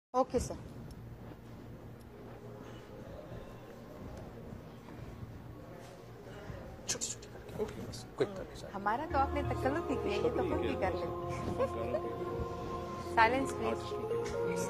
اوکے سر. ہمارا تو آپ نے تکلف ہی کیا, یہ تو خود بھی کر لیں. سائلنس پلیز.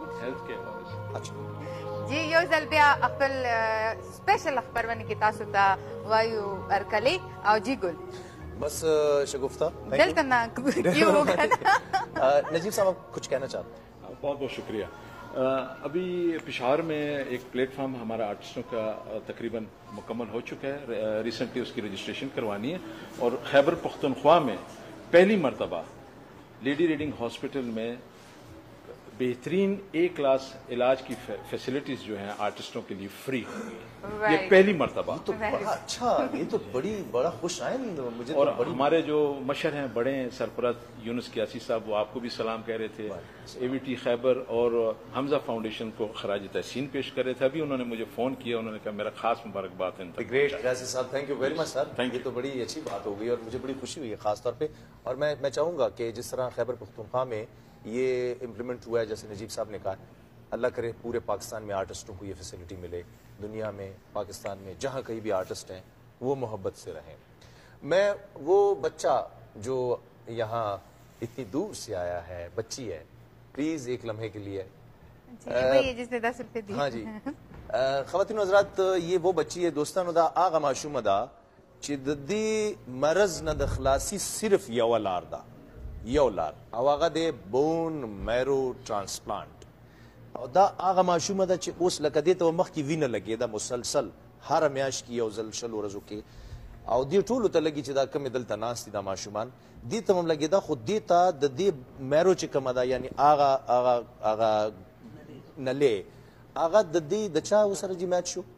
جی یو ځل بیا خپل سپیشل خبرونه کې تاسو ته وایو ارکلی او جی ګل بس شگفتہ دلته نه کیوں نجیب صاحب آپ کچھ کہنا چاہتے ہیں؟ بہت بہت شکریہ. ابھی پشاور میں ایک پلیٹ فارم ہمارا آرٹسٹوں کا تقریباً مکمل ہو چکا ہے. ریسنٹلی اس کی رجسٹریشن کروانی ہے اور خیبر پختونخوا میں پہلی مرتبہ لیڈی ریڈنگ ہاسپٹل میں بہترین اے کلاس علاج کی فیسلٹیز جو ہیں آرٹسٹوں کے لیے فری ہوگی. یہ پہلی مرتبہ. تو بڑا اچھا, یہ تو بڑا خوش آئند مجھے. اور ہمارے جو مشر ہیں بڑے ہیں سرپرست یونس کیاسی صاحب, وہ آپ کو بھی سلام کہہ رہے تھے. اے وی ٹی خیبر اور حمزہ فاؤنڈیشن کو خراج تحسین پیش کر رہے تھے. ابھی انہوں نے مجھے فون کیا, انہوں نے کہا میرا خاص مبارکباد ہے. گریٹ کیاسی صاحب, تھینک یو ویری مچ سر. یہ تو بڑی اچھی بات ہو گئی اور مجھے بڑی خوشی ہوئی ہے خاص طور پہ. اور میں چاہوں گا کہ جس طرح خیبر پختونخوا میں یہ امپلیمنٹ ہوا ہے, جیسے نجیب صاحب نے کہا, اللہ کرے پورے پاکستان میں آرٹسٹوں کو یہ فیسلٹی ملے. دنیا میں, پاکستان میں جہاں کہیں بھی آرٹسٹ ہیں وہ محبت سے رہیں. میں وہ بچہ جو یہاں اتنی دور سے آیا ہے, بچی ہے, پلیز ایک لمحے کے لیے. جس نے 10 روپے دی. ہاں جی خواتین و حضرات, یہ وہ بچی ہے دوستانو دا آغا معشوم دا چې د دې مرض نه د خلاصي صرف یو لار ده, یو لار, او هغه د بون میرو ټرانسپلانٹ. او دا هغه معشومه ده چې اوس لکه دې ته مخکې وینه لګېده مسلسل هره میاشت کې یو ځل شل ورځو کې, او دې ټولو ته لګي چې دا کمې دلته ناست دي دا ماشومان, دې ته هم لګېده, خو دې ته د دې میرو چې کومه ده یعنی هغه نلې هغه د دې د چا سره جي میچ شو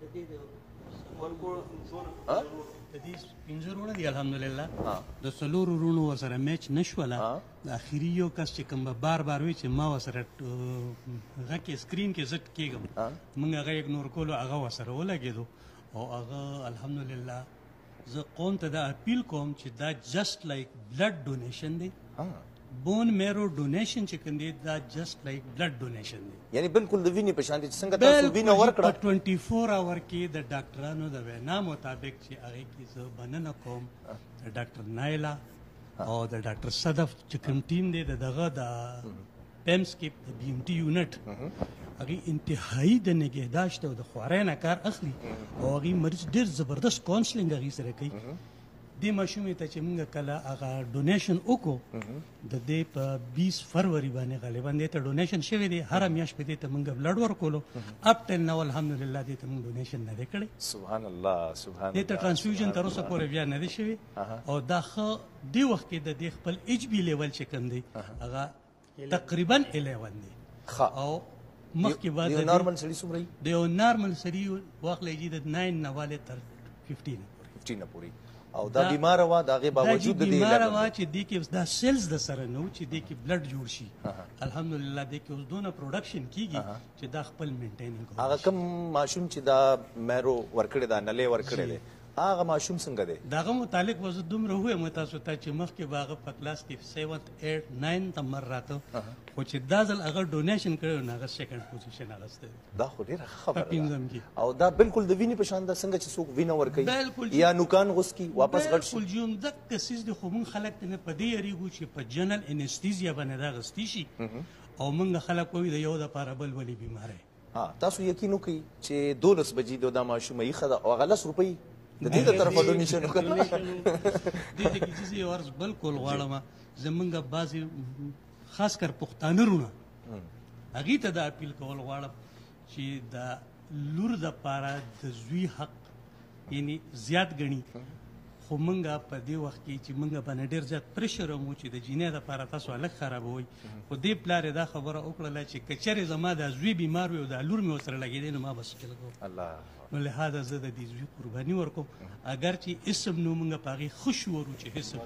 د دې پنځه وروڼه دي الحمدلله, د څلورو وروڼو ورسره میچ نه شوله. د اخري یو کس چې کوم به بار بار وي چې ما ورسره هغه کې سکرین کې زټ کېږم, موږ هغه اګنور کولو, هغه ورسره ولګېدو او هغه الحمدلله. زه قوم ته دا اپیل کوم چې دا جسٹ لایک بلډ ډونیشن دی. بون میرو ډونیشن چې کوم دی دا جسٹ لایک بلډ ډونیشن دی, یعنی بالکل د وینې په شان دي چې څنګه تاسو وینه ورکړه. په 24 اور کې د ډاکټرانو د وینا مطابق چې هغه کې زه بننه کوم د ډاکټر نایلا او د ډاکټر صدف چې کوم ټیم دی دغه د پیمس کې د بی ام ټي یونټ, هغه انتهایی د نگهداشت او د خوارۍ نه کار اخلي او هغه مریض ډېر زبردست کاونسلینګ هغې سره کوي. دې ماشومې ته چې موږ کله هغه ډونیشن وکړو د دې په 20 فروری باندې غالبا دې ته ډونیشن شوی دی. هره میاشت په دې ته موږ بلډ ورکولو, اپ ټل نو الحمدلله دې ته موږ ډونیشن نه دی کړی. سبحان الله سبحان الله. دې ته ټرانسفیوژن تر اوسه پورې بیا نه دی شوی او دا ښه دې وخت کې د دې خپل ایچ بي لیول چې کوم دی هغه تقریبا 11 دی. او مخکې بعد یو نارمل سړي څومره وي؟ د یو نارمل سړي واخلئ چې د 9 نه والې تر 15 پورې. او دا بیماره وه, د هغې باوجود د دې بیماره وه چې دې کې دا سیلز د سره نه و چې دې کې بلډ جوړ شي. الحمدلله دې کې اوس دونه پروډکشن کېږي چې دا خپل مینټینینګ کوي. هغه کوم ماشوم چې دا میرو ورکړی دا نلې ورکړی دی, هغه ماشوم څنګه دی؟ دغه متعلق به زه دومره ووایم تاسو ته چې مخکې به هغه په کلاس کې 7th 8th 9th نمبر راته, خو چې دا ځل هغه ډونیشن کړی نو هغه سیکنډ پوزیشن اخیستی دی. دا خو ډېره ښه خبره په پنځم کې. او دا بالکل د وینې په شان ده څنګه چې څوک وینه ورکوي یا نوکان غوڅ کي واپس غټ شي. بالکل جی همدغه څیز دی, خو موږ خلک ته نه په دې یېرېږو چې په جنرل انستیزیا باندې دا اخیستی شي او موږ خلک وایي د یو دپاره بل ولې بیماری. تاسو یقین وکړئ چې 12 بجې د دا ماشومه ایښه ده او هغه 10 روپۍ د دې د طرفه ډونیشن وکړه. دې کې چې یو عرض بالکل غواړم زمونږ بعضې خاص کر پښتانه وروڼه هغې ته دا اپیل کول غواړم چې د لور دپاره د زوی حق یعنی زیات ګڼي, خو موږ په دې وخت کې چې موږ باندې ډېر زیات پرشر هم و چې د جینۍ دپاره تاسو هلک خرابوئ, خو دې پلار یې دا خبره وکړله چې که چېرې زما دا زوی بیمار وي او دا لور مې ورسره لګېدی نو ما به سکل کوم. نو لهذا زه د دې زوی قرباني ورکوم, اگر چې اسم نو موږ په هغې ښه شعور و چې حسب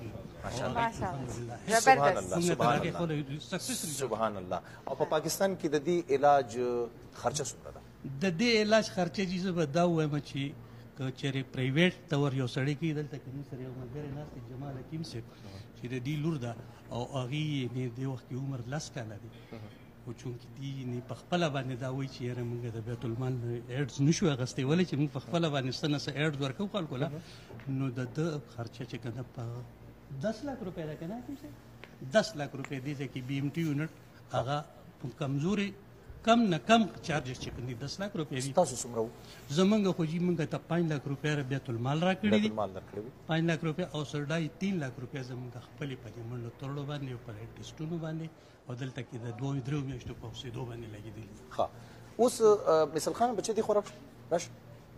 سبحان الله. او په پاکستان کې د دې علاج خرچه څومره ده؟ د دې علاج خرچه چې زه به دا ووایم چې که چېرې پرایویټ طور یو سړی کوي, دلته کې موږ سره یو ملګری ناست دی جمال حکیم صاحب چې د دې لور ده او هغې یې دې وخت کې عمر 10 کاله دی خو چونکې دی یعنې په خپله باندې دا وایي چې یاره موږ د بیت المال نه ایډز نشو اخیستی ولې چې موږ په خپله باندې څه نه څه ایډز ورکوو خلکو له نو د ده خرچه چې که نه په 10 लाख रुपए ده که نه کوم څه 10 लाख रुपए دی چې بی ایم ټي یونټ هغه په کمزوري کم نه کم چارجز چې کوم دي 10 लाख रुपए دي تاسو څومره وو زمونږ خو جی موږ ته 5 लाख रुपए بیت المال راکړي دي بیت المال درکړی وي 5 लाख रुपए او سرډای 3 लाख रुपए زمونږ خپلې په دې منډو تړلو باندې او په ټیسټونو باندې او دلته کې د 2-3 میاشتو په اوسېدو باندې لګېدلي ښه اوس مثل خان بچی دی خو راشه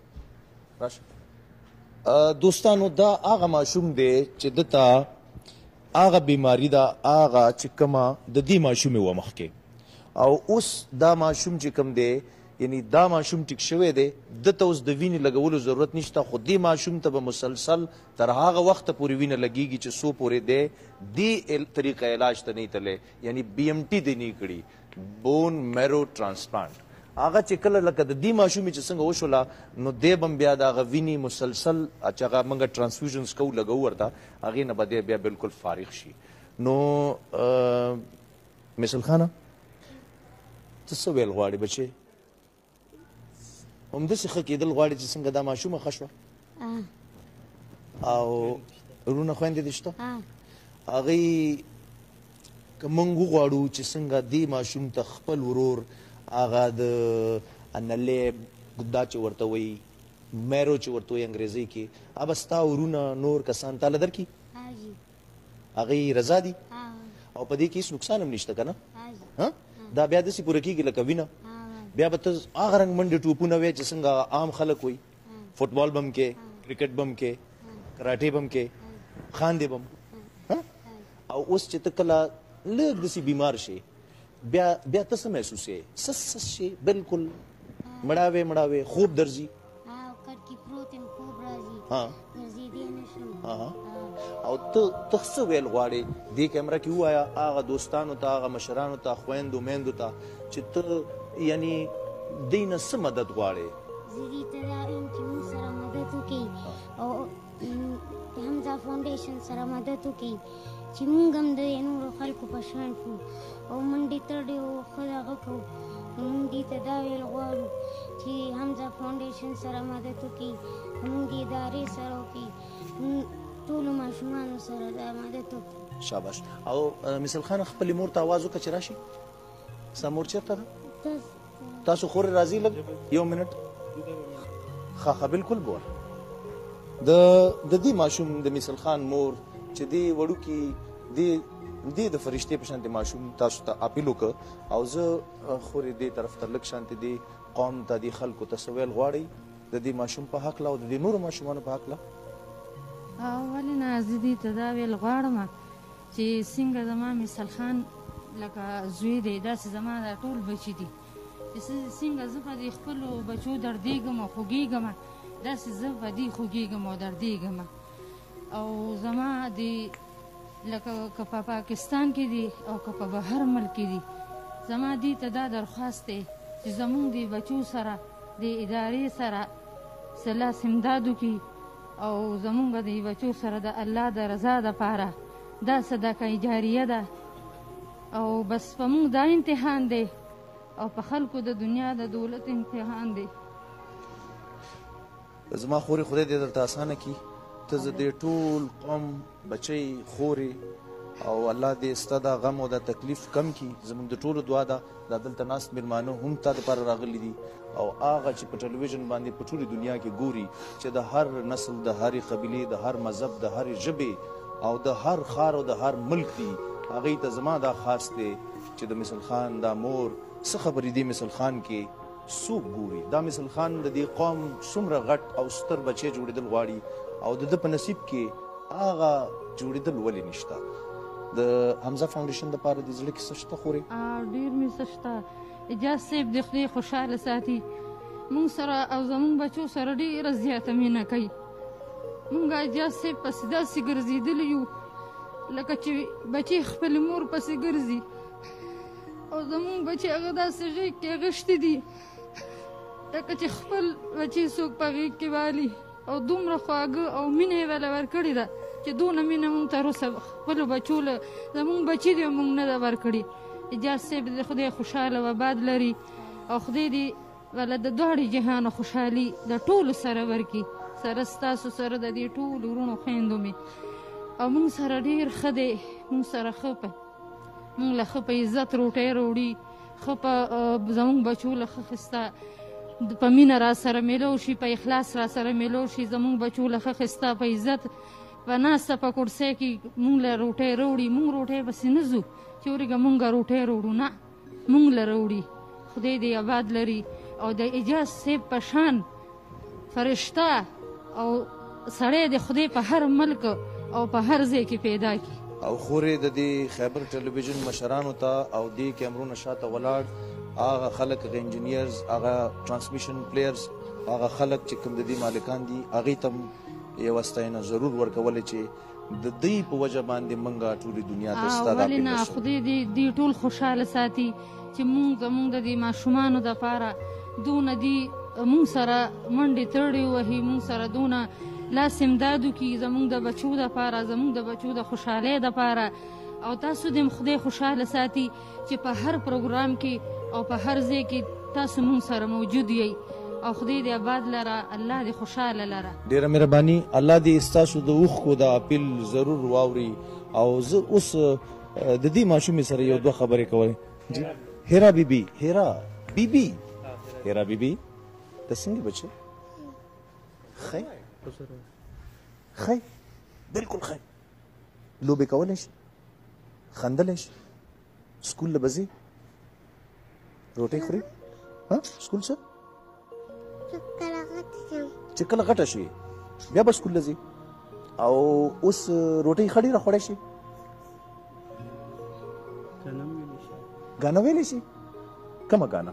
دوستانو دا هغه ماشوم دی چې دته هغه بیماری ده هغه چې کومه د دې ماشوم وه مخکې او اوس دا ماشوم چې کوم دی یعنی دا ماشوم ټیک شوی دی دته اوس د وینې لګولو ضرورت نشته خو دې ماشوم ته به مسلسل تر هغه وخته پورې وینه لګېږي چې څو پورې دی دې طریقه علاج ته نه تللی یعنی بی ایم ټي دی نه کړي بون میرو ټرانسپلانټ هغه چې کله لکه د دې ماشومې چې څنګه وشوله نو دی به هم بیا د هغه وینې مسلسل چې هغه موږ ټرانسفیوژنز کوو لګوو ورته هغې نه به دی بیا بلکل فارغ شي نو مثل خانه ته څه ویل غواړې بچې همداسې ښه کېدل غواړې چې څنګه دا ماشومه ښه شوه او وروڼه خویندې دې شته هغوی که موږ وغواړو چې څنګه دې ماشوم ته خپل ورور هغه د انلیب دا چې ورته وایي میرو چې ورته وایي انګریزۍ کې هغه ستا ورونه نور کسان تاله درکړي هغوی رضا دي او په دې کې هېڅ نقصان هم نشته که نه دا بیا داسې پوره کېږي لکه وینه بیا به ته هغه رنګ منډې ټوپونه وایې چې څنګه عام خلک وایي فټبال به هم کې کرکټ به هم کې کراټې به هم کې خاندې به هم او اوس چې ته کله لږ داسې بیمار شي بیا ته څه محسوسوې سس شي بلکل مړاوې خوب درځي او ته څه ویل غواړې دې کیمره کې ووایه هغه دوستانو ته هغه مشرانو ته خویندو میندو ته چې ته یعنی دوی نه څه مدد غواړې زه دې ته دا وایم چې موږ سره مدد وکړي او حمزه فاونډیشن سره مدد وکړي چې موږ هم د نورو خلکو په شان شو او منډې تړې او ښه دغه کوو موږ دې ته دا ویل غواړو چې حمزه فاونډیشن سره مدد وکړي موږ دې ادارې سره وکړي ټولو ماشومانو سره دا مدد وکړي شاباش او مثل خان خپلې مور ته آواز وکړه چې راشي ستا مور چېرته ده تاسو خورې راځي لږ یو منټ ښه بلکل به د دې ماشوم د مثل خان مور چې دې وړوکي دې د فرشتې په شانتې ماشوم تاسو ته اپیل وکړه او زه خورې دې طرف ته لږ شانتې دې قوم ته دې خلکو ته څه ویل غواړئ د دې ماشوم په هکله او د دې نورو ماشومانو په هکله ولې نه زه دې ته دا ویل غواړم چې څنګه زما مثل خان لکه زوی دی داسې زما دا ټول بچي دي چې څنګه زه په دې خپلو بچو دردېږم او خوږېږم داسې زه په دې خوږېږم او دردېږم او زما د لکه که په پاکستان کې دي او که په بهر ملک کې دي زما دې ته دا درخواست دی چې زمونږ د بچو سره د ادارې سره څه لاس امداد وکړي او زمونږ د بچو سره د الله د رضا دپاره دا صدقه جاریه ده او بس په موږ دا امتحان دی او په خلکو د دنیا د دولت امتحان دی زما خورې خدای دې درته اسانه کړي ته زه دې ټول قوم بچی خورې او الله دې ستا دا غم او دا تکلیف کم کړي زموږ د ټولو دعا ده دا دلته ناست مېلمانه هم تا دپاره راغلي دي او هغه چې په ټلویزیون باندې په ټولې دنیا کې ګوري چې د هر نسل د هرې قبیلې د هر مذهب د هرې ژبې او د هر ښار او د هر ملک دي هغوی ته زما دا خاص دی چې د مثل خان دا مور څه خبرې دي مثل خان کې څوک ګوري دا مثل خان د دې قوم څومره غټ او ستر بچی جوړېدل غواړي او د ده په نصیب کې هغه جوړېدل ولې نشته د حمزه فاونډیشن دپاره د زړه کې څه شته خورې ډېر مې څه شته اجاز صاحب د خدای خوشحاله ساتي مونږ سره او زمونږ بچو سره ډېره زیاته مینه کوي مونږ اجاز صاحب پسې داسې ګرځېدلي یو لکه چې بچي خپلې مور پسې ګرځي او زمونږ بچي هغه داسې غېږ کې اغښتي دي لکه چې خپل بچي څوک په غېږ کې والي او دومره خواږه او مینه یې وله ورکړې ده چې دونه مینه مونږ تر اوسه خپلو بچو له زمونږ بچي دي او مونږ نه ده ورکړې اجاز صاحب د خدای خوشحاله و آباد لري او خدای دې ولا د دواړو جهانو خوشحالي د ټولو سره ورکړي، سره ستاسو سره د دې ټولو وروڼو خویندو مې. او موږ سره ډېر ښه دی، موږ سره ښه په موږ له ښه په عزت روټۍ راوړي، ښه په زموږ بچو له ښه ښایسته په مینه را سره میلو شي، په اخلاص را سره میلو شي، زموږ بچو له ښه ښایسته په عزت په ناسته په کرسۍ کې موږ له روټۍ راوړي. موږ روټۍ پسې نه ځو چې ورېږه موږ روټۍ راوړو، نه، موږ له راوړي. خدای دې آباد لري او د اجاز صاحب په شان فرشته او سړی د خدای په هر ملک او په هر ځای کې پیدا کړي. او خورې د دې خیبر ټلویزیون مشرانو ته او دې کیمرونو شاته ولاړ هغه خلک، هغه انجینیرز، هغه ټرانسمیشن پلیئرز، هغه خلک چې کوم د دې مالکان دي، هغې ته یوه ستاینه ضرور ورکولی چې د دوی په وجه باندې موږ ټولې دنیا ته ستا دا ولې نه، خدای دې ټول خوشحاله ساتي چې زموږ د دې ماشومانو دپاره دونه دي موږ سره منډې تړې وهي، موږ سره دونه لاس امداد وکړي زموږ د بچو دپاره، زموږ د بچو د خوشحالۍ دپاره. او تاسو دې خدای خوشحاله ساتي چې په هر پروګرام کې او په هر ځای کې تاسو موږ سره موجود یئ. او خدای دې آباد لره، الله دې خوشحاله لره. ډېره مهرباني. الله دې ستاسو د اوښکو دا اپیل ضرور واوري. او زه اوس د دې ماشومې سره یو دوه خبرې کوئ. هیرا بیبي، هیرا بیبي، هیرا بیبي ته څنګه بچې؟ ښه ښه، بلکل ښه. لوبې کولی شي، خندلی شي، سکول له به ځې، روټۍ خوري؟ سکول څه؟ چې کله غټه شي بیا به سکول له ځې. او اوس روټۍ ښه ډېره خوړی شي؟ ګانا ویلی شي؟ کومه ګانا؟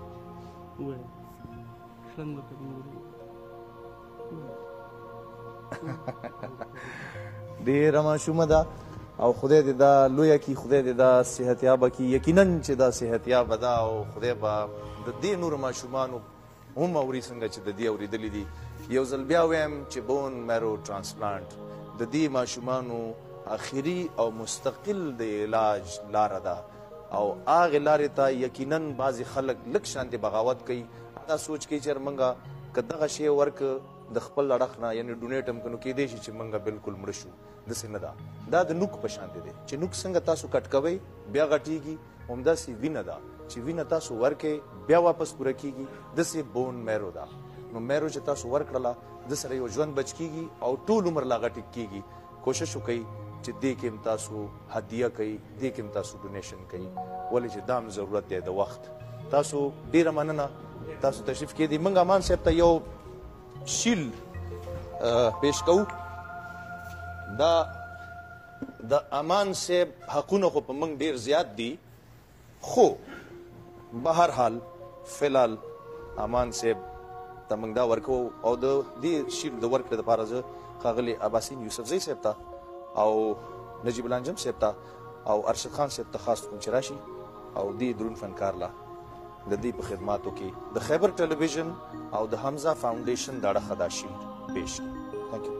ډېره ماشومه ده او خدای دې دا لویه کړي، خدای دې دا صحتیابه کړي. یقینا چې دا صحتیابه ده او خدای به د دې نورو ماشومانو هم اوري څنګه چې د دې اورېدلي دي. یو ځل بیا وایم چې بون میرو ټرانسپلانټ د دې ماشومانو آخري او مستقل د علاج لاره ده. او هغې لارې ته یقینا بعضې خلک لږ شانتې بغاوت کوي، دا سوچ کوي چې موږ که دغه شی ورکه د خپل اړخ نه، یعنې ډونیټ هم که نو کیدی شي چې موږ بالکل مړه شو. داسې نه ده، دا د نوک په شانتې دی چې نوک څنګه تاسو کټ کوئ بیا غټېږي، همداسې وینه ده چې وینه تاسو ورکئ بیا واپس پوره کیږي، داسې بون میرو ده. نو میرو چې تاسو ورکړله د سره یو ژوند بچ کیږي او ټول عمر لا غټ کیږي. کوشش وکئ چې دې کې هم تاسو هدیه کوئ، دې کې هم تاسو ډونیشن کوئ، ولې چې دا هم ضرورت دی د وخت. تاسو ډېره مننه، تاسو تشریف کېدئ. موږ امان صاحب ته یو شیل پیش کوو. دا د امان صاحب حقونه خو په موږ ډېر زیات دي، خو بهر حال فلحال امان صاحب ته موږ دا ورکوو. او د دې شیل د ورکړې دپاره زه ښاغلي عباسین یوسفزۍ صاحب ته او نجیب الانجم صاحب ته او ارشد خان صاحب ته خاص کوم چې راشي او دې درون فنکار له د دې په خدماتو کې د خیبر ټلویزیون او د حمزه فاونډیشن د اړخه دا شعر پیش کړي. تھینک یو.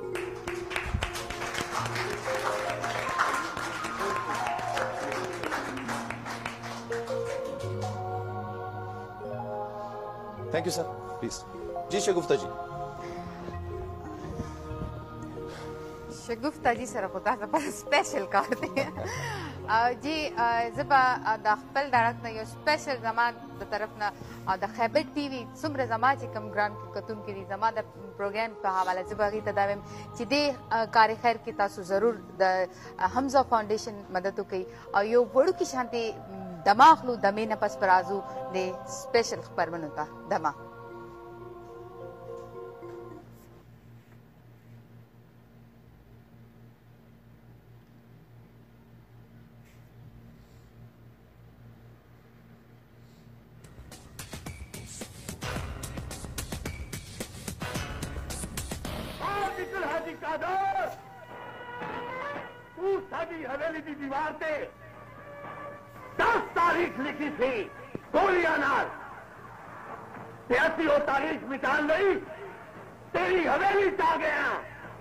تھینک یو سر، پلیز. جی شگفتہ جی. شگفتہ جی سره خو دا لپاره سپیشل کار دی. جی زه به د خپل ډاړک نه یو سپیشل زما د طرف نه او د خیبر ټي وي څومره زما چې کوم ګران کتونکي دي زما د پروګرام په حواله زه به هغې ته دا وایم چې دې کار خیر کې تاسو ضرور د حمزه فاونډیشن مدد وکړئ او یو وړوکي شانتې دمه اخلو، دمې نه پس په راځو د سپیشل خپرونو ته. دمه حویلی کی دیوار پہ 10 تاریخ لکھی تھی، گولیاں نال 83 وہ تاریخ مٹان گئی، تیری حویلی چاہ گیا،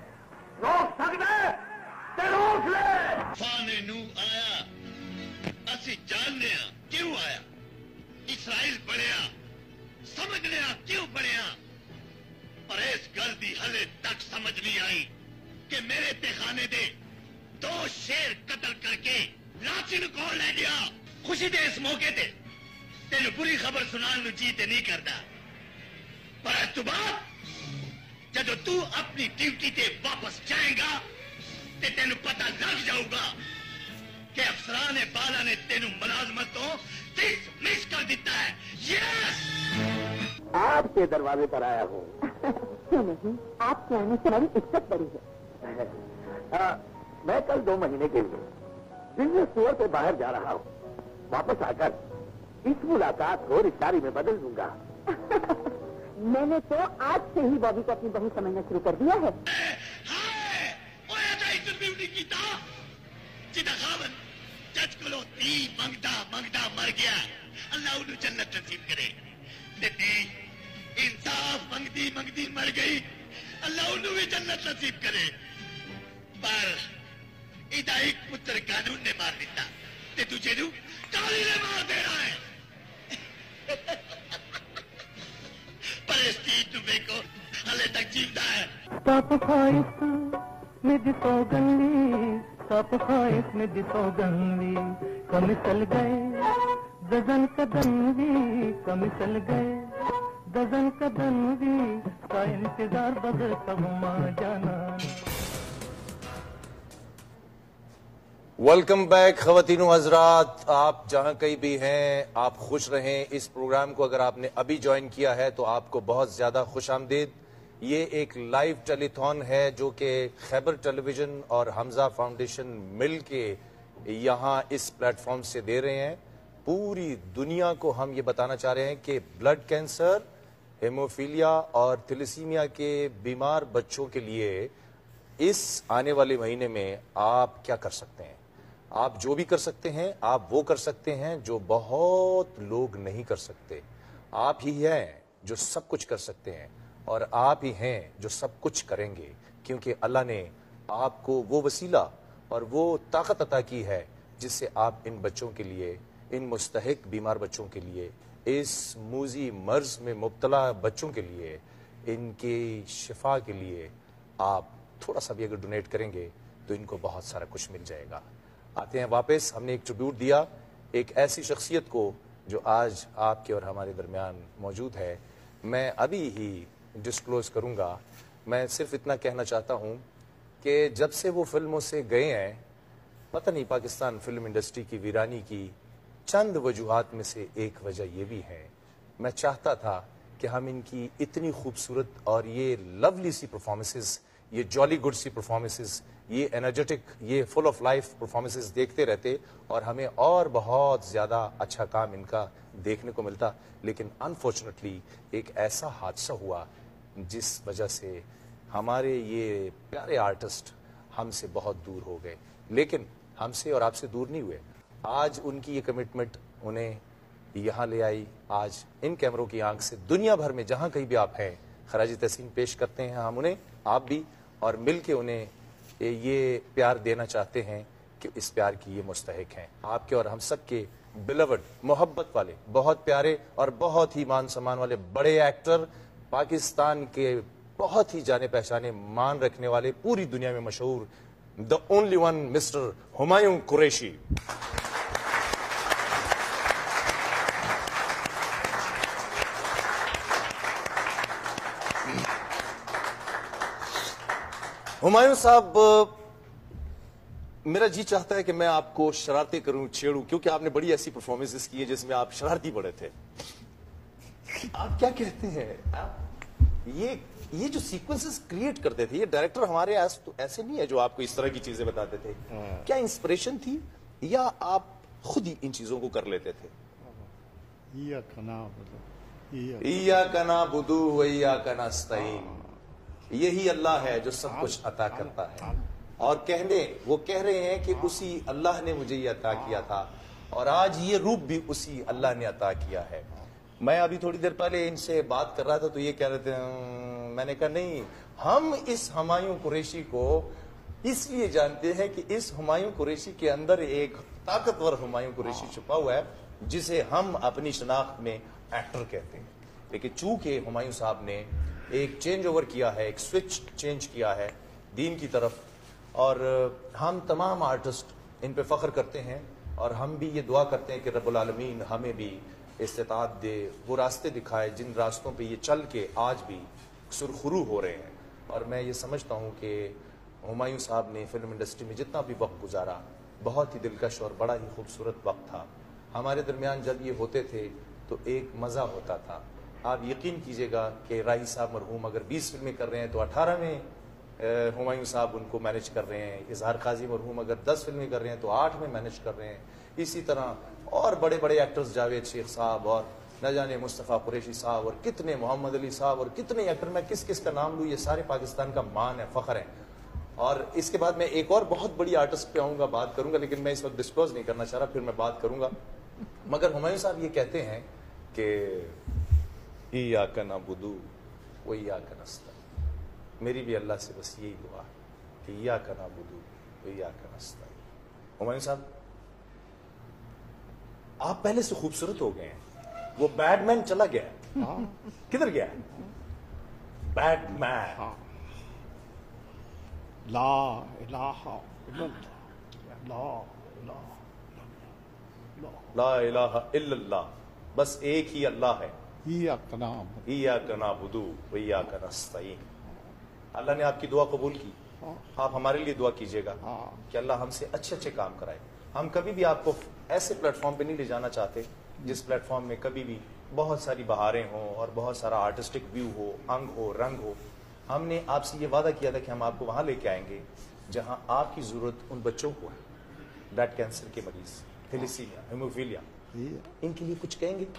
روک سکتے تے روک لے. خانے نو آیا اسی جاننے کیوں آیا اسرائیل بڑھیا سمجھنے کیوں بڑھیا پر اس گل دی ہلے تک سمجھ نہیں آئی کہ میرے تہخانے دے 2 شیر قتل کر کے لاچی نو کون لے گیا خوشی دے اس موقع تے تینو بری خبر سنان نو جی تے نہیں کردا پر اس تو بعد جدو تو اپنی ڈیوٹی تے واپس جائے گا تے تینو پتہ لگ جاؤ گا کہ افسران بالا نے تینو ملازمت تو مس کر دیتا ہے. یس آپ کے دروازے پر آیا ہوں. کیوں نہیں, آپ کے آنے سے ہماری عزت بڑی ہے. میں کل 2 مہینے کے لیے بزنس ٹور پہ باہر جا رہا ہوں. واپس آ کر اس ملاقات کو رشتاری میں بدل دوں گا. میں نے تو آج سے ہی بابی کو اپنی بہو سمجھنا شروع کر دیا ہے. جج کو تھی منگتا منگتا مر گیا, اللہ انہوں جنت نصیب کرے. انصاف منگتی منگتی مر گئی, اللہ انہوں بھی جنت نصیب کرے. پر ایدہ ایک پتر قانون نے مار دیتا تے تجھے نو کالی نے مار دے رہا ہے. پر اس چیز تمہیں کو ہلے تک جیتا ہے. Stop a fight with the soganli, stop a fight with the soganli. Kam chal gaye dazan kadam vi, kam chal gaye dazan kadam vi, ka intezar bad kahuma jana. ویلکم بیک خواتین و حضرات, آپ جہاں کہیں بھی ہیں آپ خوش رہیں. اس پروگرام کو اگر آپ نے ابھی جوائن کیا ہے تو آپ کو بہت زیادہ خوش آمدید. یہ ایک لائیو ٹیلی تھون ہے جو کہ خیبر ٹیلی ویژن اور حمزہ فاؤنڈیشن مل کے یہاں اس پلیٹ فارم سے دے رہے ہیں. پوری دنیا کو ہم یہ بتانا چاہ رہے ہیں کہ بلڈ کینسر, ہیموفیلیا اور تھیلیسیمیا کے بیمار بچوں کے لیے اس آنے والے مہینے میں آپ کیا کر سکتے ہیں. آپ جو بھی کر سکتے ہیں آپ وہ کر سکتے ہیں جو بہت لوگ نہیں کر سکتے. آپ ہی ہیں جو سب کچھ کر سکتے ہیں اور آپ ہی ہیں جو سب کچھ کریں گے, کیونکہ اللہ نے آپ کو وہ وسیلہ اور وہ طاقت عطا کی ہے جس سے آپ ان بچوں کے لیے, ان مستحق بیمار بچوں کے لیے, اس موذی مرض میں مبتلا بچوں کے لیے, ان کی شفا کے لیے آپ تھوڑا سا بھی اگر ڈونیٹ کریں گے تو ان کو بہت سارا کچھ مل جائے گا. آتے ہیں واپس. ہم نے ایک ٹریبیوٹ دیا ایک ایسی شخصیت کو جو آج آپ کے اور ہمارے درمیان موجود ہے. میں ابھی ہی ڈسکلوز کروں گا. میں صرف اتنا کہنا چاہتا ہوں کہ جب سے وہ فلموں سے گئے ہیں, پتہ نہیں پاکستان فلم انڈسٹری کی ویرانی کی چند وجوہات میں سے ایک وجہ یہ بھی ہے. میں چاہتا تھا کہ ہم ان کی اتنی خوبصورت اور یہ لولی سی پرفارمنسز, یہ جالی گڈ سی پرفارمنسز, یہ انرجیٹک, یہ فل آف لائف پرفارمنسز دیکھتے رہتے اور ہمیں اور بہت زیادہ اچھا کام ان کا دیکھنے کو ملتا. لیکن انفارچونیٹلی ایک ایسا حادثہ ہوا جس وجہ سے ہمارے یہ پیارے آرٹسٹ ہم سے بہت دور ہو گئے. لیکن ہم سے اور آپ سے دور نہیں ہوئے. آج ان کی یہ کمٹمنٹ انہیں یہاں لے آئی. آج ان کیمروں کی آنکھ سے دنیا بھر میں جہاں کہیں بھی آپ ہیں خراج تحسین پیش کرتے ہیں ہم انہیں, آپ بھی, اور مل کے انہیں یہ پیار دینا چاہتے ہیں کہ اس پیار کی یہ مستحق ہیں. آپ کے اور ہم سب کے بلوڈ, محبت والے, بہت پیارے اور بہت ہی مان سمان والے بڑے ایکٹر, پاکستان کے بہت ہی جانے پہچانے, مان رکھنے والے, پوری دنیا میں مشہور, دا اونلی ون مسٹر ہمایوں قریشی. ہمایوں صاحب, میرا جی چاہتا ہے کہ میں آپ کو شرارتیں کروں, چھیڑوں, کیونکہ آپ نے بڑی ایسی پرفارمنسز کی ہیں جس میں آپ شرارتی بڑے تھے. آپ کیا کہتے ہیں, یہ جو سیکوینسز کریٹ کرتے تھے, یہ ڈائریکٹر ہمارے ایسے نہیں ہے جو آپ کو اس طرح کی چیزیں بتاتے تھے, کیا انسپریشن تھی یا آپ خود ہی ان چیزوں کو کر لیتے تھے؟ ایاک نعبد و ایاک نستعین, یہی اللہ ہے جو سب کچھ عطا کرتا ہے. اور وہ کہہ رہے ہیں کہ اسی اللہ نے مجھے یہ عطا کیا تھا اور آج یہ روپ بھی اسی اللہ نے عطا کیا ہے. میں ابھی تھوڑی دیر پہلے ان سے بات کر رہا تھا تو یہ کہہ رہے تھے, میں نے کہا نہیں, ہم اس ہمایوں قریشی کو اس لیے جانتے ہیں کہ اس ہمایوں قریشی کے اندر ایک طاقتور ہمایوں قریشی چھپا ہوا ہے جسے ہم اپنی شناخت میں ایکٹر کہتے ہیں. لیکن چونکہ ہمایوں صاحب نے ایک چینج اوور کیا ہے, ایک سوئچ چینج کیا ہے دین کی طرف, اور ہم تمام آرٹسٹ ان پہ فخر کرتے ہیں, اور ہم بھی یہ دعا کرتے ہیں کہ رب العالمین ہمیں بھی استطاعت دے, وہ راستے دکھائے جن راستوں پہ یہ چل کے آج بھی سرخرو ہو رہے ہیں. اور میں یہ سمجھتا ہوں کہ ہمایوں صاحب نے فلم انڈسٹری میں جتنا بھی وقت گزارا بہت ہی دلکش اور بڑا ہی خوبصورت وقت تھا. ہمارے درمیان جب یہ ہوتے تھے تو ایک مزہ ہوتا تھا. آپ یقین کیجئے گا کہ راہی صاحب مرحوم اگر 20 فلمیں کر رہے ہیں تو 18 میں ہمایوں صاحب ان کو مینج کر رہے ہیں. اظہار قاضی مرحوم اگر 10 فلمیں کر رہے ہیں تو 8 میں مینج کر رہے ہیں. اسی طرح اور بڑے بڑے ایکٹرز, جاوید شیخ صاحب اور نہ جانے مصطفیٰ قریشی صاحب اور کتنے, محمد علی صاحب اور کتنے ایکٹر, میں کس کس کا نام لوں, یہ سارے پاکستان کا مان ہے, فخر ہے. اور اس کے بعد میں ایک اور بہت بڑی آرٹسٹ پہ آؤں گا, بات کروں گا, لیکن میں اس وقت ڈسکلوز نہیں کرنا چاہ رہا, پھر میں بات کروں گا. مگر ہمایوں صاحب یہ کہتے ہیں کہ ایاک نعبد و ایاک نستعین. میری بھی اللہ سے بس یہی دعا کہ ایاک نعبد و ایاک نستعین. ہمایوں صاحب آپ پہلے سے خوبصورت ہو گئے ہیں. وہ بیڈ مین چلا گیا ہے, کدھر گیا ہے بیڈ مین؟ لا الہ الا اللہ, لا الہ الا اللہ, بس ایک ہی اللہ ہے. ایاک نعبد ایاک نعبد و ایاک نستعین. اللہ نے آپ کی دعا قبول کی, آپ ہمارے لیے دعا کیجئے گا کہ اللہ ہم سے اچھے اچھے کام کرائے. ہم کبھی بھی آپ کو ایسے پلیٹ فارم پہ نہیں لے جانا چاہتے جس پلیٹ فارم میں کبھی بھی بہت ساری بہاریں ہوں اور بہت سارا آرٹسٹک ویو ہو, انگ ہو, رنگ ہو. ہم نے آپ سے یہ وعدہ کیا تھا کہ ہم آپ کو وہاں لے کے آئیں گے جہاں آپ کی ضرورت ان بچوں کو ہے, بلڈ کینسر کے مریض, تھیلیسیمیا, ہیموفیلیا, ان کے لیے کچھ کہیں گے,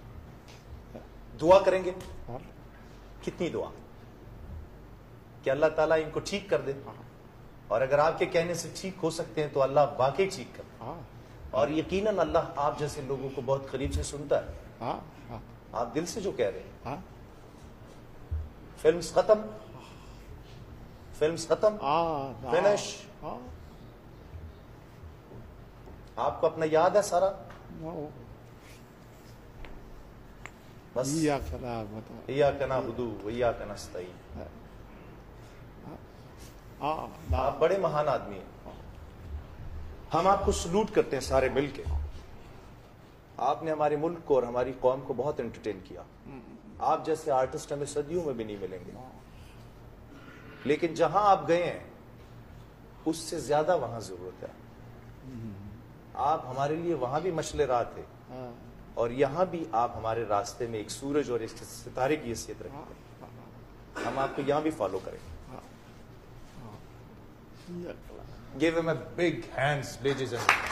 دعا کریں گے. کتنی دعا کہ اللہ تعالیٰ ان کو ٹھیک کر دے, اور اگر آپ کے کہنے سے ٹھیک ہو سکتے ہیں تو اللہ واقعی ٹھیک کر دے. اور یقیناً اللہ آپ جیسے لوگوں کو بہت قریب سے سنتا ہے. آپ دل سے جو کہہ رہے ہیں, فلمز ختم, فلمز ختم, فنش, آپ کو اپنا یاد ہے سارا, بس ایاک نعبد ایاک نعبد و ایاک نستعین. آپ بڑے مہان آدمی ہیں, ہم آپ کو سلوٹ کرتے ہیں سارے مل کے. آپ نے ہمارے ملک کو اور ہماری قوم کو بہت انٹرٹین کیا. آپ جیسے آرٹسٹ ہمیں صدیوں میں بھی نہیں ملیں گے, لیکن جہاں آپ گئے ہیں اس سے زیادہ وہاں ضرورت ہے. آپ ہمارے لیے وہاں بھی مشعل راہ تھے, اور یہاں بھی آپ ہمارے راستے میں ایک سورج اور ایک ستارے کی حیثیت رکھتے ہیں. ہم آپ کو یہاں بھی فالو کریں. Give him a big hands, ladies and gentlemen.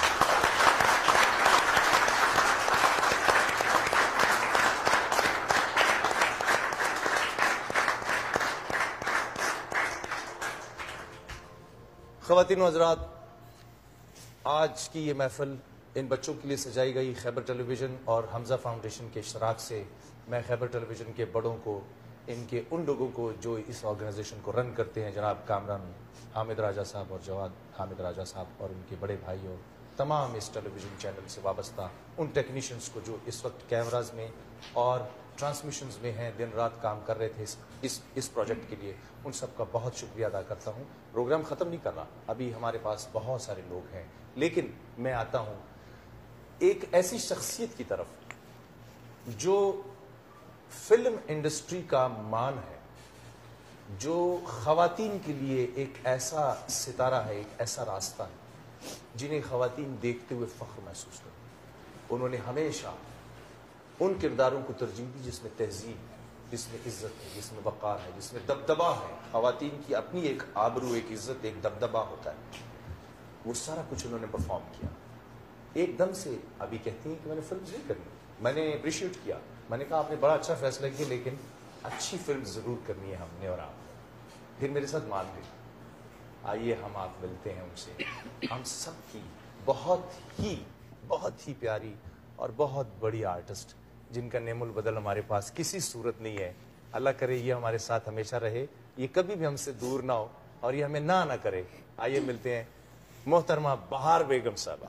خواتین و حضرات, آج کی یہ محفل ان بچوں کے لیے سجائی گئی خیبر ٹیلی ویژن اور حمزہ فاؤنڈیشن کے اشتراک سے. میں خیبر ٹیلی ویژن کے بڑوں کو, ان لوگوں کو جو اس آرگنائزیشن کو رن کرتے ہیں, جناب کامران حامد راجہ صاحب اور جواد حامد راجہ صاحب اور ان کے بڑے بھائی, اور تمام اس ٹیلی ویژن چینل سے وابستہ ان ٹیکنیشینز کو جو اس وقت کیمراز میں اور ٹرانسمیشنز میں ہیں, دن رات کام کر رہے تھے اس پروجیکٹ کے لیے, ان سب کا بہت شکریہ ادا کرتا ہوں. پروگرام ختم نہیں کر رہا, ابھی ہمارے پاس بہت سارے لوگ ہیں, لیکن میں آتا ہوں ایک ایسی شخصیت کی طرف جو فلم انڈسٹری کا مان ہے, جو خواتین کے لیے ایک ایسا ستارہ ہے, ایک ایسا راستہ ہے جنہیں خواتین دیکھتے ہوئے فخر محسوس کریں. انہوں نے ہمیشہ ان کرداروں کو ترجیح دی جس میں تہذیب ہے, جس میں عزت ہے, جس میں وقار ہے, جس میں دبدبا ہے. خواتین کی اپنی ایک آبرو, ایک عزت, ایک دبدبا ہوتا ہے. وہ سارا کچھ انہوں نے پرفارم کیا. ایک دم سے ابھی کہتی ہیں کہ میں نے فلم نہیں کرنی. میں نے اپریشیٹ کیا, میں نے کہا آپ نے بڑا اچھا فیصلہ کیا, لیکن اچھی فلم ضرور کرنی ہے ہم نے اور آپ. پھر میرے ساتھ مان گئی. آئیے ہم آپ ملتے ہیں ان سے. ہم سب کی بہت ہی پیاری اور بہت بڑی آرٹسٹ جن کا نعم البدل ہمارے پاس کسی صورت نہیں ہے. اللہ کرے یہ ہمارے ساتھ ہمیشہ رہے, یہ کبھی بھی ہم سے دور نہ ہو, اور یہ ہمیں نہ کرے. آئیے ملتے ہیں محترمہ بہار بیگم صاحبہ.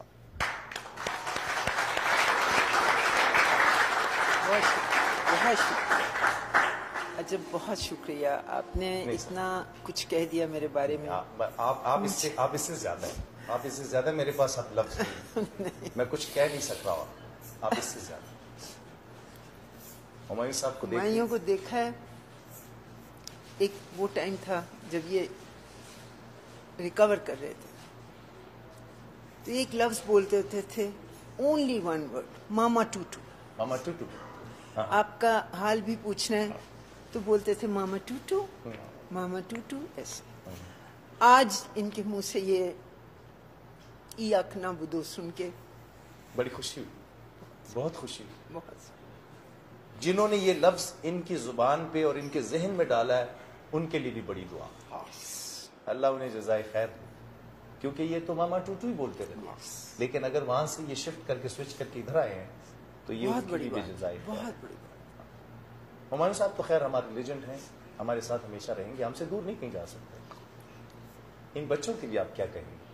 عجب بہت شکریہ, آپ نے اتنا کچھ کہہ دیا میرے بارے میں. آپ اس سے زیادہ ہیں, آپ اس سے زیادہ میرے پاس اب لفظ نہیں, میں کچھ کہہ نہیں سک رہا ہوں, آپ اس سے زیادہ. ہمایوں صاحب کو ہمایوں کو دیکھا ہے, ایک وہ ٹائم تھا جب یہ ریکور کر رہے تھے, تو ایک لفظ بولتے ہوتے تھے, اونلی ون ورڈ, ماما ٹوٹو. ماما ٹوٹو. آپ کا حال بھی پوچھنا ہے تو بولتے تھے ماما ٹوٹو, ماما ٹوٹو. ایسے آج ان کے منہ سے یہ ای اکنا بدو سن کے بڑی خوشی ہوئی, بہت خوشی ہوئی. بہت جنہوں نے یہ لفظ ان کی زبان پہ اور ان کے ذہن میں ڈالا ہے, ان کے لیے بھی بڑی دعا. اللہ انہیں جزائے خیر, کیونکہ یہ تو ماما ٹوٹو ہی بولتے رہے, لیکن اگر وہاں سے یہ شفٹ کر کے سوئچ کر کے ادھر آئے ہیں تو یہ بہت بڑی جزائے. بہت بڑی. ہمایوں صاحب تو خیر ہمارے لیجنڈ ہیں, ہمارے ساتھ ہمیشہ رہیں گے, ہم سے دور نہیں کہیں جا سکتے. ان بچوں کے لیے آپ کیا کہیں گے؟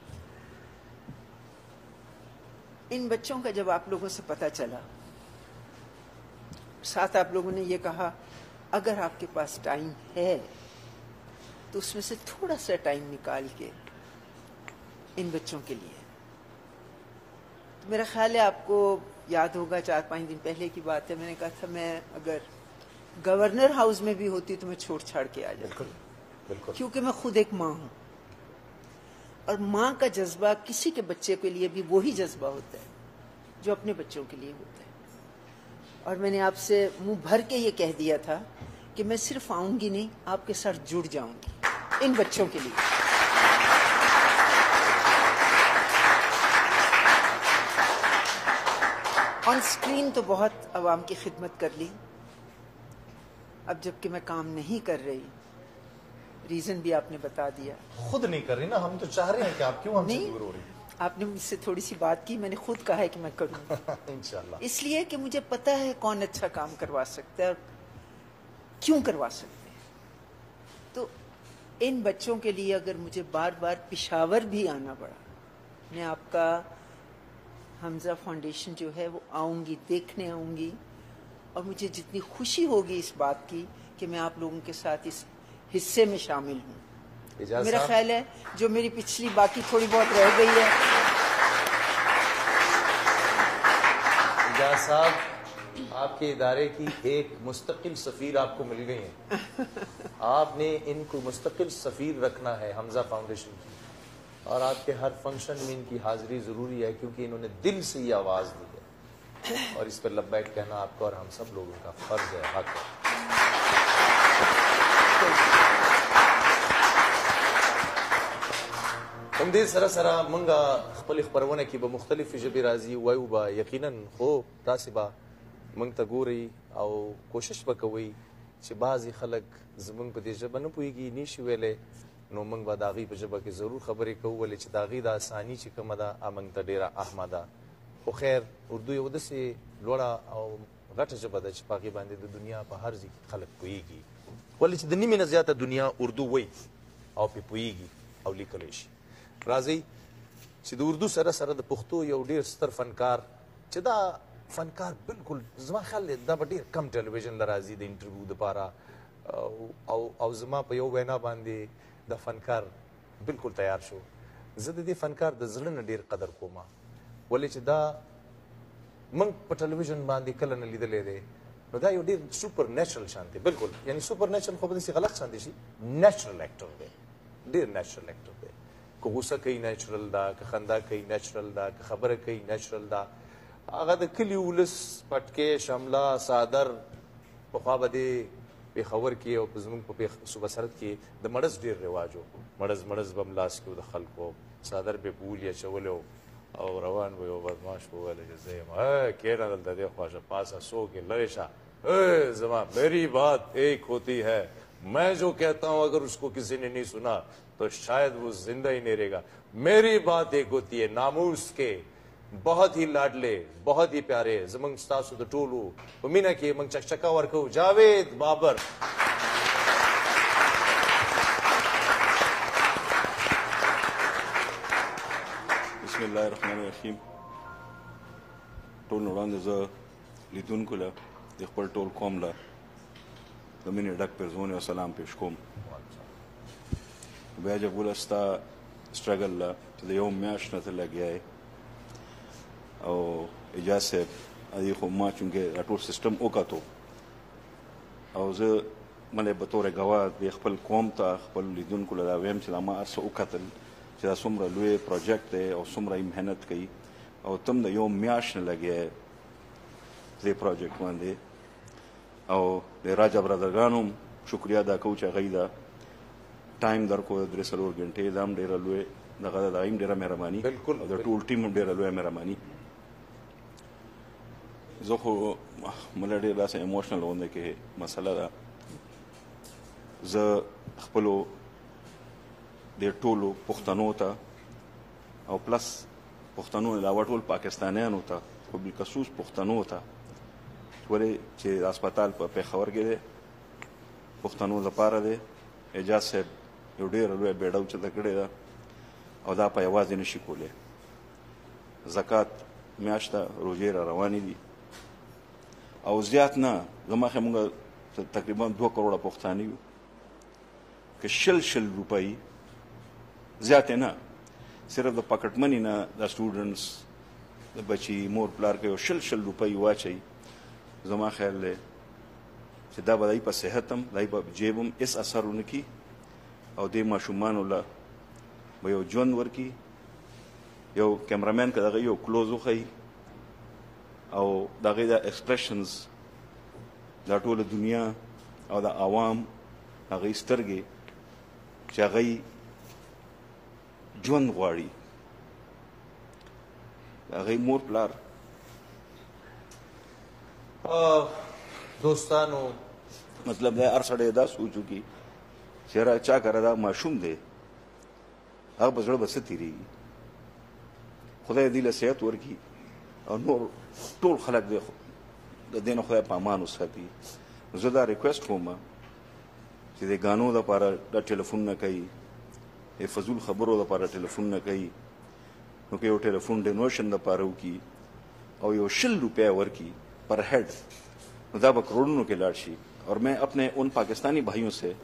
ان بچوں کا جب آپ لوگوں سے پتہ چلا, ساتھ آپ لوگوں نے یہ کہا اگر آپ کے پاس ٹائم ہے تو اس میں سے تھوڑا سا ٹائم نکال کے ان بچوں کے لیے. تو میرا خیال ہے آپ کو یاد ہوگا 4-5 دن پہلے کی بات ہے, میں نے کہا تھا میں اگر گورنر ہاؤس میں بھی ہوتی تو میں چھوڑ چھاڑ کے آ جاتی, کیونکہ میں خود ایک ماں ہوں, اور ماں کا جذبہ کسی کے بچے کے لیے بھی وہی جذبہ ہوتا ہے جو اپنے بچوں کے لیے ہوتا ہے. اور میں نے آپ سے منہ بھر کے یہ کہہ دیا تھا کہ میں صرف آؤں گی نہیں, آپ کے ساتھ جڑ جاؤں گی ان بچوں کے لیے. آن اسکرین تو بہت عوام کی خدمت کر لی, اب جب کہ میں کام نہیں کر رہی, ریزن بھی آپ نے بتا دیا. خود نہیں کر رہی نا, ہم تو چاہ رہے ہیں کہ آپ کیوں ہم سے دور ہو رہی. آپ نے مجھ سے تھوڑی سی بات کی, میں نے خود کہا ہے کہ میں کروں انشاءاللہ, اس لیے کہ مجھے پتا ہے کون اچھا کام کروا سکتا ہے اور کیوں کروا سکتے ہیں. تو ان بچوں کے لیے اگر مجھے بار بار پشاور بھی آنا پڑا, میں آپ کا حمزہ فاؤنڈیشن جو ہے وہ آؤں گی, دیکھنے آؤں گی, اور مجھے جتنی خوشی ہوگی اس بات کی کہ میں آپ لوگوں کے ساتھ اس حصے میں شامل ہوں. میرا خیال ہے جو میری پچھلی باقی تھوڑی بہت رہ گئی ہے. اجاز صاحب, آپ کے ادارے کی ایک مستقل سفیر آپ کو مل گئی ہیں, آپ نے ان کو مستقل سفیر رکھنا ہے حمزہ فاؤنڈیشن کی, اور آپ کے ہر فنکشن میں ان کی حاضری ضروری ہے, کیونکہ انہوں نے دل سے یہ آواز دی ہے, اور اس پر لبیک کہنا آپ کا اور ہم سب لوگوں کا فرض ہے, حق ہے. دې سره سره موږ خپل خبرونه کې به مختلفې ژبې راځي وایو به یقینا, خو تاسې به موږ ته ګورئ او کوشش به کوئ چې بعضې خلک زموږ په دې ژبه نه پوهېږي, نشي ویلی, نو موږ به د هغوی په ژبه کې ضرور خبرې کوو, ولې چې د هغوی د اساني چې کومه ده موږ ته ډېره اهمه ده. خو خیر اردو یو داسې لوړه او غټه ژبه ده چې په هغې باندې د دنیا په هر ځای کې خلک پوهېږي, ولې چې د نیمې نه زیاته دنیا اردو وایي او پرې پوهېږي او لیکلی شي. راځئ چې د اردو سره سره د پښتو یو ډېر ستر فنکار, چې دا فنکار بالکل زما خیال دی دا به ډېر کم ټلویزیون له راځي د انټرویو دپاره, او زما په یو وینا باندې دا فنکار بالکل تیار شو. زه د دې فنکار د زړه نه ډېر قدر کوم, ولې چې دا موږ په ټلویزیون باندې کله نه لیدلی دی, نو دا یو ډېر سوپر نیچرل شان دی, بالکل یعنی سوپر نیچرل خو به داسې غلط شان دی شي, نیچرل ایکټر دی, ډېر نیچرل ایکټر دی. که غوسه کوي نیچرل ده, که خندا کوي نیچرل ده, که خبره کوي نیچرل ده. هغه د کلي ولس پټکې, شمله, صادر, پخوا به دې پېښور کې او زموږ په صوبه سرحد کې د مړز ډېر رواج و, مړز به ملاس کې و د خلکو, صادر به په ولي اچولی او روان به یو بدماش به ویلی چې زه یم کښېنه دلته دې خواشه, پاسه سو کې لرې شه, زما میری بات ایک ہوتی ہے, میں جو کہتا ہوں اگر اس کو کسی نے نہیں سنا تو شاید وہ زندہ ہی نہیں رہے گا. میری بات ایک ہوتی ہے, ناموس کے بہت ہی لاڈلے, بہت ہی پیارے زمنګ ستاسو د ټولو په مینه کې موږ چکچکا ورکوو جاوید بابر. بسم الله الرحمن الرحیم. ټول وړاندې زه لیدونکو له د خپل ټول قوم له د مینې ډک پرزونې او سلام پیش کوم. بیا جګوله ستا سټرګل له چې د یو میاشت نه ته لګیا یې او اجاز صاحب ادې خو ما چونکې دا ټول سیسټم وکتو او زه مله به طور ګواه د خپل قوم ته خپل لیدونکو له دا ویم چې دا ما هر څه وکتل چې دا څومره لوی پروجیکټ دی او څومره یې محنت کوي او تم د یو میاشت نه لګیا یې دې پروجیکټ باندې او د راجا برادرګانو شکریا ادا کوو چې هغوی دا ټایم درکو 3-4 غنټې دا هم ډېره لوی دغه د هغوی هم ډېره مهرباني او د ټول ټیم هم ډېره لویه مهرباني. زه خو مله ډېر داسې ایموشنل غونډه کې مسله ده. زه خپلو د ټولو پښتنو ته او پلس پښتنو علاوه ټول پاکستانیانو ته خو بالخصوص پښتنو ته ولې چې د هسپتال په پېښور کې دی پښتنو لپاره دی. اجاز صاحب یو ډېره لویه بیړه اوچته کړې ده او دا په یوازې نشي کولی. زکات میاشته روژې را روانې دي او زیات نه زما ښه موږ تقریبا 2 کروڑه پښتانه یو که 100 روپۍ زیاتې نه صرف د پاکټ منی نه د سټوډنټس د بچي مور پلار که یو 100 روپۍ واچوي زما خیال دی چې دا به دای په صحت هم دای په جیب هم هېڅ اثر ونه کړي او دې ماشومانو له به یو ژوند ورکړي. یو کیمرامین که د هغه یو کلوز وښیي او د هغې دا ایکسپریشنز دا ټوله دنیا او د عوام هغې سترګې چې هغوی ژوند غواړي د هغوی مور پلار دوستانو مطلب دا هر سړی دا سوچ وکړي چې یاره چا کره دا ماشوم دی هغه په زړه به څه تېرېږي. خدای دې له صحت ورکړي او نور ټول خلک دی د دې نه خدای په امان وساتي. زه دا ریکویسټ کوم چې د ګانو دپاره دا ټلیفونونه کوي د فضول خبرو دپاره ټلیفونونه کوي نو که یو ټلیفون ډینویشن دپاره وکړي او یو 100 روپیه ورکړي پر ہیڈ دا با کروڑوں کے لاڑ شی. اور میں اپنے ان پاکستانی بھائیوں سے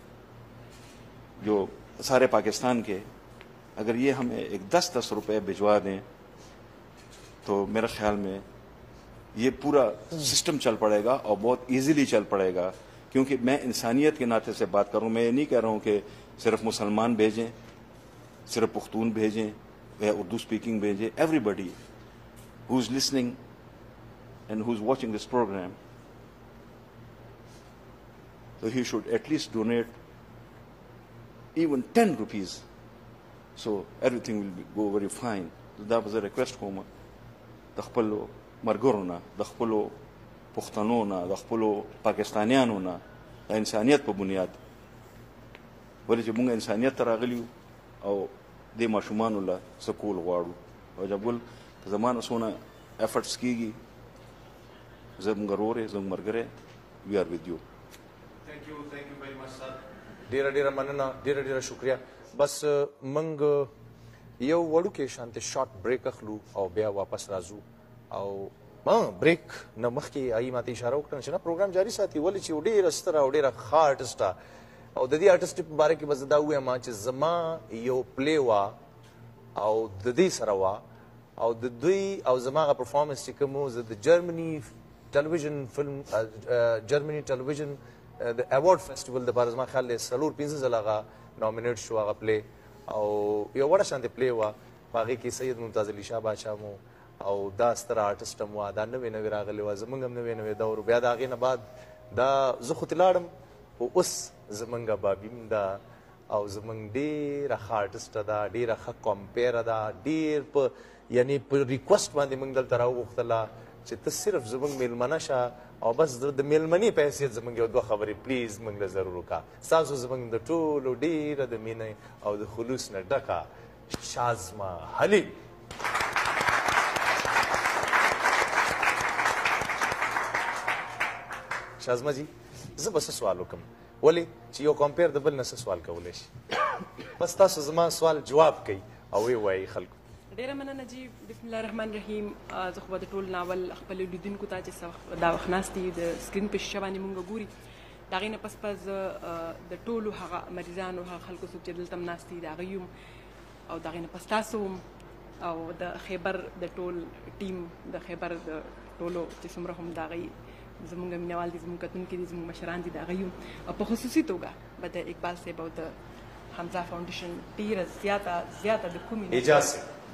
جو سارے پاکستان کے اگر یہ ہمیں ایک 10 روپے بھجوا دیں تو میرے خیال میں یہ پورا سسٹم چل پڑے گا اور بہت ایزیلی چل پڑے گا. کیونکہ میں انسانیت کے ناطے سے بات کر رہا ہوں. میں یہ نہیں کہہ رہا ہوں کہ صرف مسلمان بھیجیں صرف پختون بھیجیں یا اردو اسپیکنگ بھیجیں. ایوری بڈی ہو از لسننگ and who's watching this program, so he should at least donate even 10 rupees, so everything will go very fine. That was a request کوم د خپلو مرګرو نه د خپلو پښتنو نه د خپلو پاکستانیانو نه د انسانیت په بنیاد ولې چې موږ انسانیت ته راغلي او دې ماشومانو له څه کول غواړو. او جبل که زما نه څونه ایفرټس کېږي زموږ ورور یې زموږ ملګری وی آر ود یو. تھینک یو ویری مچ سر. ډېره مننه ډېره شکریه. بس موږ یو وړوکی شانتې شارټ بریک اخلو او بیا واپس راځو. او بریک نه مخکې هغې ماته اشاره وکړه چې نه پروګرام جاري ساتي ولې چې ډېره ستره او ډېره ښه آرټسټه او د دې آرټسټ په باره کې به زه دا ووایم چې زما یو پلی وه او د دې سره وه او د دوی او زما هغه پرفارمنس چې کوم و زه د جرمني ټلویزیون فلم جرمني ټلویزیون د ایوارډ فیسټیول دپاره زما خیال دی 4-5 ځله هغه نامینیټ شو هغه پلی او یو وړه شانتې پلی وه. په هغې کې سید ممتاز علي شاه باچا مو او دا ستره آرټسټ هم وه. دا نوې راغلې وه زموږ هم نوې دور. بیا د هغې نه بعد دا زه خو ترې لاړم خو اوس زموږ بابي هم ده او زموږ ډېره ښه آرټسټه ده ډېره ښه کمپیره ده. ډېر په یعنې په ریکوسټ باندې موږ دلته راوغوښتله چې ته صرف زموږ میلمنه شه او بس د میلمنې په حیثیت زموږ یو 2 خبرې پلیز موږ له ضرور وکړه. ستاسو زموږ د ټولو ډېره د مینې او د خلوص نه ډکه شازما حلیل. شازما جی زه به څه سوال وکړم ولې چې یو کمپیر د بل نه څه سوال کولی شي بس تاسو زما سوال جواب کوي او ویې وایي خلکو. ډیره مننه جی. بسم الله الرحمن الرحیم. زه خو د ټول ناول خپل لیدونکو ته چې دا وخت ناست دي د سکرین په شیشه باندې مونږ ګوري د هغې نه پس د ټولو هغه مریضانو هغه خلکو څوک چې دلته هم ناست دي د هغوی هم او د هغې نه پس تاسو هم او د خیبر د ټول ټیم د خیبر د ټولو چې څومره هم د هغوی زمونږ مینوال دي زمونږ کتونکي دي زمونږ مشران دي د هغوی هم او په خصوصي توګه به د اقبال صاحب او د حمزه فاونډیشن ډېره زیاته د کومې اعجاز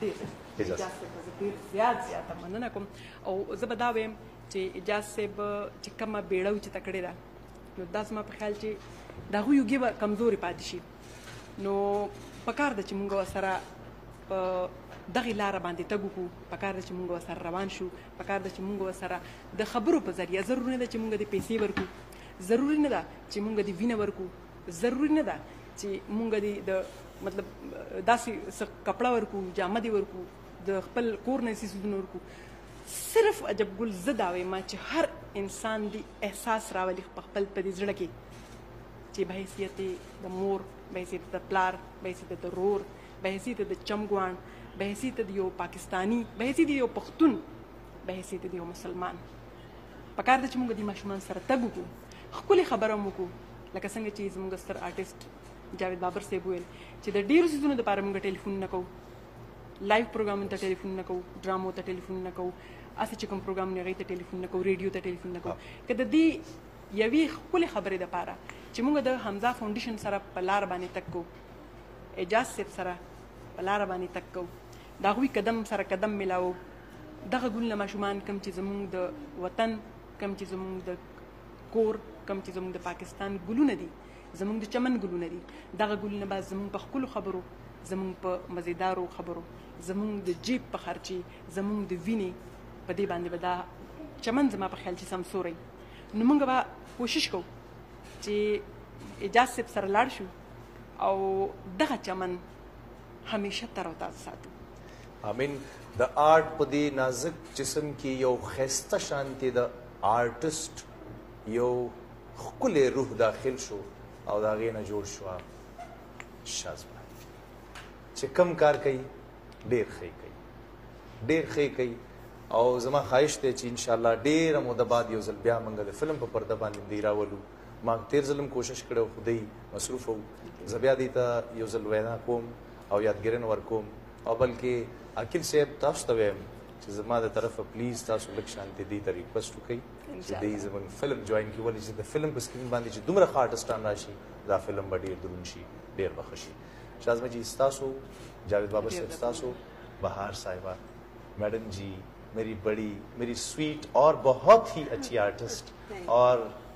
ډېر زیاته مننه کوم. او زه به دا ویم چې اعجاز صاحب چې کومه بیړه اوچته کړې ده نو دا زما په خیال چې د هغوی یوګې به کمزورې پاتې شي نو پکار ده چې مونږ ورسره په دغې لاره باندې تګ وکړو پکار ده چې مونږ ورسره روان شو پکار ده چې مونږ ورسره د خبرو په ذریعه ضروري نه ده چې مونږ د پیسې ورکړو ضروري نه ده چې مونږ د وینه ورکړو ضروري نه ده چې مونږ د مطلب داسې څه کپړه ورکړو جامه دې ورکړو د خپل کور نه څیزونه ورکړو صرف عجب ګل زه دا وایم چې هر انسان دې احساس راولي په خپل په دې زړه کې چې به حیثیت د مور به حیثیت د پلار به حیثیت د رور به حیثیت د چمګوان به حیثیت د یو پاکستانی به حیثیت د یو پښتون به حیثیت د یو مسلمان پکار ده چې موږ د ماشومان سره تګ وکړو ښکلې خبره هم وکړو لکه څنګه چې زموږ ستر آرټسټ جاوید بابر صاحب ویل چې د ډېرو څیزونو دپاره موږ ټلیفون نه کوو لایو پروګرامونو ته ټلیفون نه کوو ډرامو ته ټلیفون نه کوو هسې چې کوم پروګرام نه هغې ته ټلیفون نه کوو ریډیو ته ټلیفون نه کوو که د دې یوې ښکلې خبرې دپاره چې موږ د حمزه فاونډیشن سره په لاره باندې تګ کوو اعجاز صاحب سره په لاره باندې تګ کوو د هغوی قدم سره قدم میلاوو دغه ګلونه ماشومان کوم چې زموږ د وطن کوم چې زموږ د کور کوم چې زموږ د پاکستان ګلونه دي زموږ د چمن ګلونه دي دغه ګلونه به زموږ په ښکلو خبرو زموږ په مزیدارو خبرو زموږ د جیب په خرچې زموږ د وینې په دې باندې به دا چمن زما په خیال چې سمسوری نو موږ به کوشش کوو چې اعجاز صاحب سره لاړ شو او دغه چمن همیشه تر او تازه ساتو. امین. د آرټ په دې نازک جسم کې یو ښایسته شانتې د آرټسټ یو ښکلی روح داخل شو او د هغې نه جوړ شوه شازما چې کم کار کوي ډېر ښه کوي ډېر ښه کوي او زما خواهش دی چې انشاءالله ډېره موده بعد یو ځل بیا موږ د فلم په پرده باندې دی راولو ما تیر ځل هم کوشش کړی خو دی مصروف وو زه بیا دې ته یو ځل وینا کوم او یادګیرنه ورکوم او بلکې عاقل صاحب تاسو ته وایم چې زما د طرفه پلیز تاسو لږ شانتې دې ته ریکویسټ وکړئ چې دې زموږ فلم جوین کړي ولې چې د فلم په سکرین باندې چې دومره ښه آرټسټان راشي دا فلم به ډېر دروند شي ډېر به ښه شي. شازما جی ستاسو جاوید بابر صاحب ستاسو بہار صاحبہ میڈم جی میری بڑی میری سویٹ اور بہت ہی اچھی آرٹسٹ اور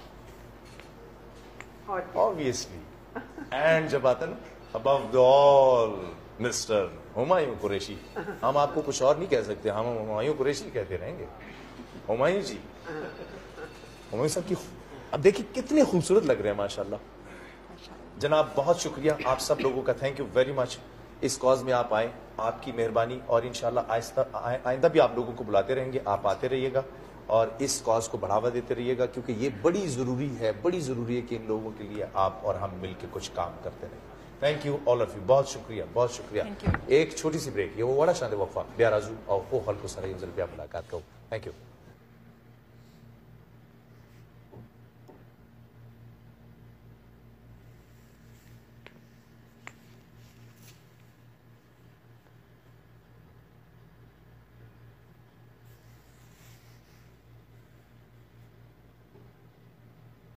obviously اینڈ جب آتا نا above all مسٹر ہمایوں قریشی ہم آپ کو کچھ اور نہیں کہہ سکتے ہم ہمایوں قریشی کہتے رہیں گے. ہمایوں جی ہمایوں صاحب کی اب دیکھیں کتنے خوبصورت لگ رہے ہیں ماشاءاللہ. جناب بہت شکریہ آپ سب لوگوں کا تھینک یو ویری مچ اس کاز میں آپ آئے آپ کی مہربانی اور انشاءاللہ آئندہ بھی آپ لوگوں کو بلاتے رہیں گے آپ آتے رہیے گا اور اس کاز کو بڑھاوا دیتے رہیے گا کیونکہ یہ بڑی ضروری ہے کہ ان لوگوں کے لیے آپ اور ہم مل کے کچھ کام کرتے رہیں. تھینک یو آل آف یو بہت شکریہ. ایک چھوٹی سی بریک یہ وہ بڑا شاندار وقفہ بیا راجو اور وہ حل کو سر بیا ملاقات کرو. تھینک یو.